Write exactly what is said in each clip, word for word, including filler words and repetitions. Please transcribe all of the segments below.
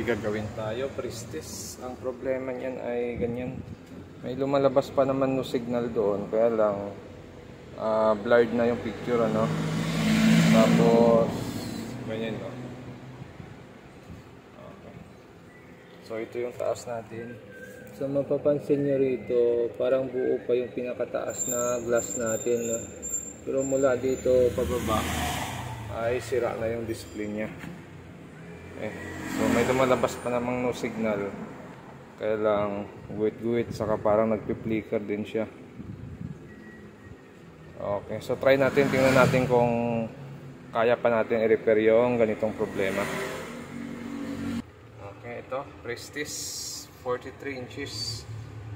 gagawin tayo, Prestige. Ang problema niyan ay ganyan. May lumalabas pa naman no signal doon, kaya lang uh, blurred na yung picture, ano. Tapos ganyan, no. Okay. So ito yung taas natin. So mapapansin nyo rito, parang buo pa yung pinakataas na glass natin, no? Pero mula dito pababa ay sira na yung display niya. Eh, so may lumalabas pa namang no signal, kaya lang guwit-guwit, saka parang nagpi-flicker din siya. Okay, so try natin, tingnan natin kung kaya pa natin i-repair yung ganitong problema. Okay, ito Prestige forty-three inches.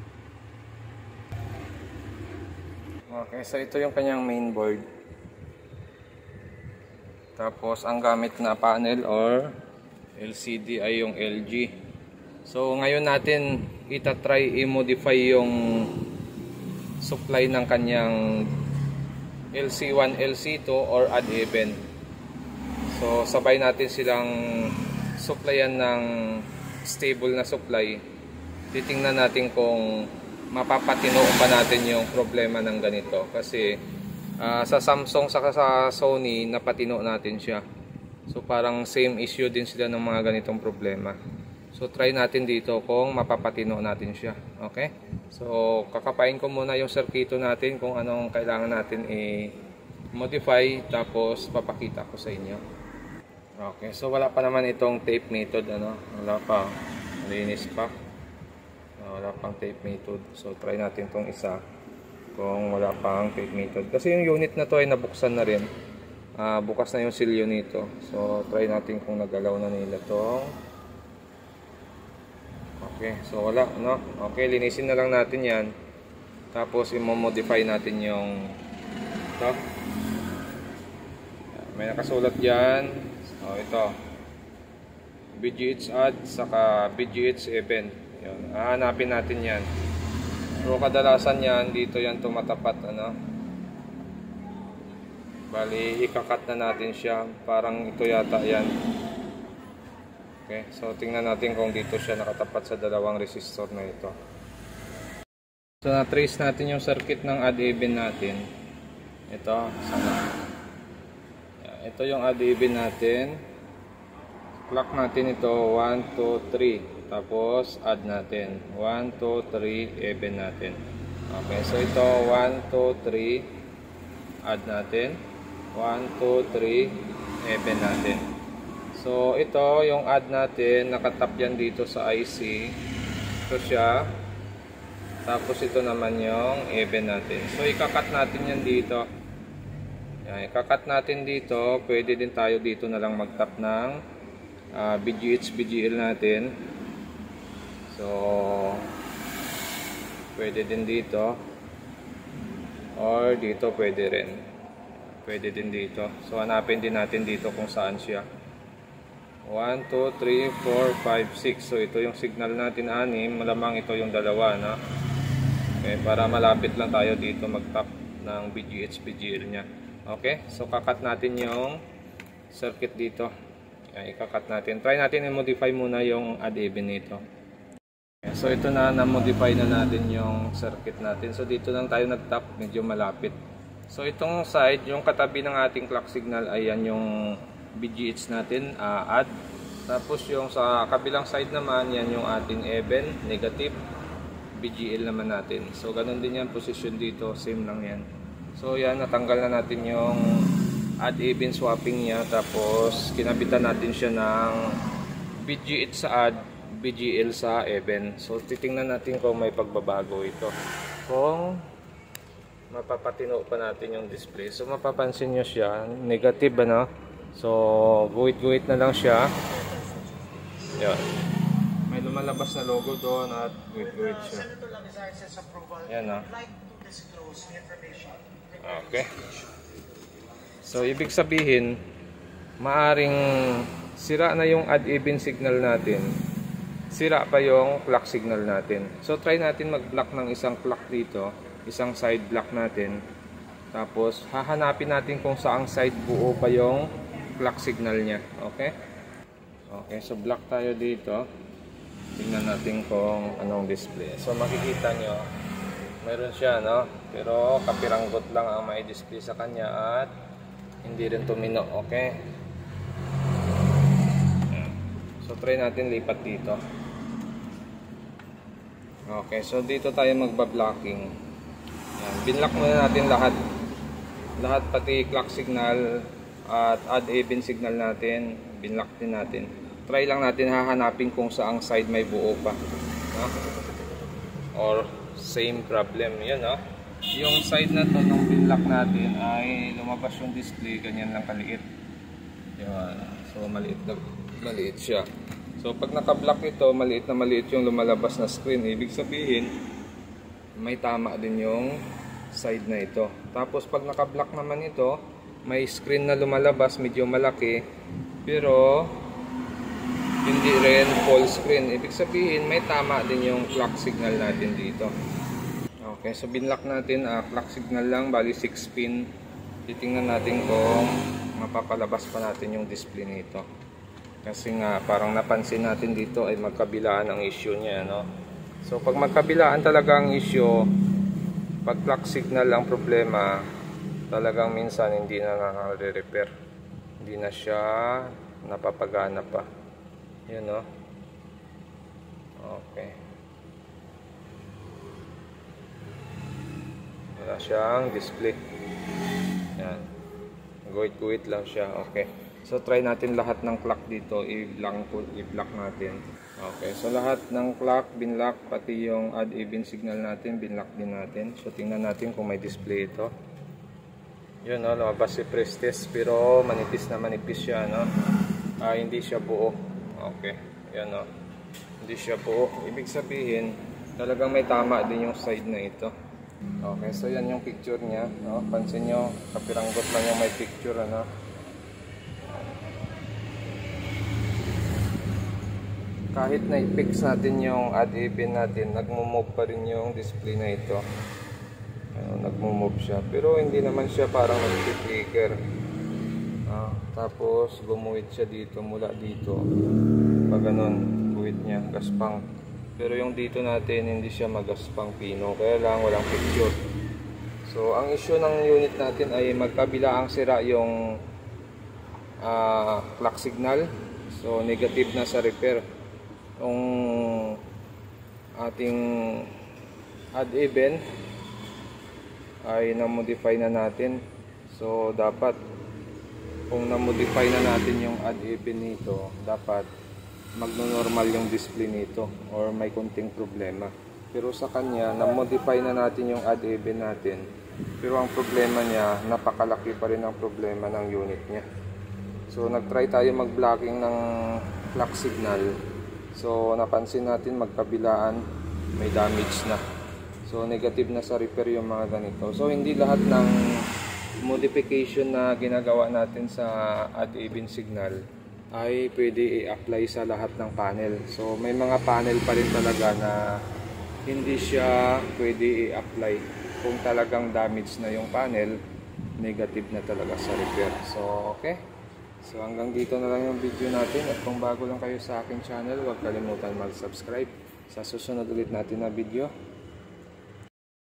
Okay, so ito yung kanyang main board. Tapos ang gamit na panel or L C D ay yung L G. So ngayon natin itatry i-modify yung supply ng kanyang L C one, L C two or odd even. So sabay natin silang supplyan ng stable na supply. Titingnan natin kung mapapatino pa natin yung problema ng ganito, kasi uh, sa Samsung saka sa Sony napatino natin siya. So parang same issue din sila ng mga ganitong problema. So try natin dito kung mapapatino natin siya. Okay? So kakapain ko muna yung circuito natin kung anong kailangan natin i-modify, tapos papakita ko sa inyo. Okay, so wala pa naman itong tape method, ano? Wala pa. Malinis pa. Wala pang tape method. So try natin tong isa kung wala pang tape method. Kasi yung unit na to ay nabuksan na rin. Uh, bukas na yung silyo nito. So try natin kung nagalaw na nila to. Okay, so wala, no? Okay, linisin na lang natin yan. Tapos i-modify natin yung ito. May nakasulat dyan. So ito, B G H add saka B G H even. Yun, hahanapin natin yan. So kadalasan yan dito yan tumatapat, ano. Bali, ikakat na natin siya. Parang ito yata yan. Okay, so tingnan natin kung dito siya nakatapat sa dalawang resistor na ito. So na-trace natin yung circuit ng odd even natin. Ito, sana. Ito yung odd even natin. Clock natin ito, one, two, three. Tapos add natin, one, two, three, even natin. Okay, so ito, one, two, three. Add natin, one, two, three, even natin. So ito yung add natin, nakatap yan dito sa I C. Ito siya. Tapos ito naman yung even natin. So ikakat natin yan dito. Yan, ikakat natin dito. Pwede din tayo dito na lang magtap ng uh, B G H, B G L natin. So pwede din dito. Or dito pwede rin. Pwede din dito. So hanapin din natin dito kung saan siya. one, two, three, four, five, six. So ito yung signal natin, anim. Malamang ito yung dalawa, na. Okay, para malapit lang tayo dito mag-tap ng B G H, B G L nya. Okay, so kakat natin yung circuit dito. Yan, ikakat natin. Try natin i-modify muna yung odd even nito. Okay, so ito na, na-modify na natin yung circuit natin. So dito lang tayo nag-tap, medyo malapit. So itong side, yung katabi ng ating clock signal, ayan yung B G H natin, uh, add. Tapos yung sa kabilang side naman, yan yung ating even, negative, B G L naman natin. So ganun din yan, position dito, same lang yan. So yan, natanggal na natin yung add even swapping niya. Tapos kinabitan natin siya ng B G H sa add, B G L sa even. So titingnan natin kung may pagbabago ito, kung mapapatino pa natin yung display. So mapapansin nyo siya, negative, ano. So guhit-guhit na lang siya. Yan, may lumalabas na logo doon at guhit-guhit siya. Yan, ah. Okay, so ibig sabihin maaring sira na yung odd even signal natin, sira pa yung clock signal natin. So try natin mag-block ng isang clock dito, isang side block natin. Tapos hahanapin natin kung saang side buo pa yung clock signal niya. Okay? Okay, so block tayo dito. Tingnan natin kung anong display. So makikita nyo, meron siya, no? Pero kapiranggot lang ang may display sa kanya at hindi rin tumino. Okay. So try natin lipat dito. Okay, so dito tayo magba-blocking. Yan, binlock muna natin lahat. Lahat pati clock signal at odd even signal natin, binlock din natin. Try lang natin hahanapin kung saang side may buo pa, no? Or same problem, yun, no? Yung side na to nung binlock natin ay lumabas yung display, ganyan lang kaliit. Yan. So maliit na maliit siya. So pag naka-block ito, maliit na maliit yung lumalabas na screen. Ibig sabihin, may tama din yung side na ito. Tapos pag naka-block naman ito, may screen na lumalabas, medyo malaki, pero hindi rin full screen. Ibig sabihin, may tama din yung clock signal natin dito. Okay, so binlock natin, uh, clock signal lang, bali six pin. Titingnan natin kung mapapalabas pa natin yung display nito. Kasi nga, parang napansin natin dito ay magkabilaan ang issue niya, no? So, pag magkabilaan talaga ang issue, pag clock signal ang problema, talagang minsan hindi na nakaka-repair. Hindi na siya napapagana pa. Yun, no? Okay. Wala siyang display. Yan. Guhit-guhit lang siya. Okay. So, try natin lahat ng clock dito. I-block i-block natin. Okay. So, lahat ng clock, binlock, pati yung odd even signal natin, binlock din natin. So, tingnan natin kung may display ito. Yun, no? Lumabas si Prestes. Pero, manipis na manipis siya, no? Ah, hindi siya buo. Okay. Yan, no? Hindi siya buo. Ibig sabihin, talagang may tama din yung side na ito. Okay. So, yan yung picture niya, no? Pansin nyo, kapiranggot lang yung may picture, ano? Kahit na i-fix natin yung odd even natin, nagmo-move pa rin yung display na ito. Ano, nagmo-move siya. Pero hindi naman siya parang nag-trigger. Ah, tapos gumuhit siya dito, mula dito. Pag ganun, guhit niya, gaspang. Pero yung dito natin, hindi siya magaspang pino. Kaya lang walang picture. So, ang issue ng unit natin ay magkabila ang sira yung uh, clock signal. So, negative na sa repair. Yung ating odd even ay na-modify na natin. So dapat kung na-modify na natin yung odd even nito, dapat magno-normal yung display nito or may konting problema. Pero sa kanya, na-modify na natin yung odd even natin, pero ang problema niya, napakalaki pa rin ang problema ng unit niya. So nag-try tayo mag-blocking ng clock signal. So napansin natin magkabilaan, may damage na. So negative na sa repair yung mga ganito. So hindi lahat ng modification na ginagawa natin sa odd even signal ay pwede i-apply sa lahat ng panel. So may mga panel pa rin talaga na hindi siya pwede i-apply. Kung talagang damage na yung panel, negative na talaga sa repair. So okay. So hanggang dito na lang yung video natin, at kung bago lang kayo sa aking channel, huwag kalimutan mag-subscribe sa susunod ulit natin na video.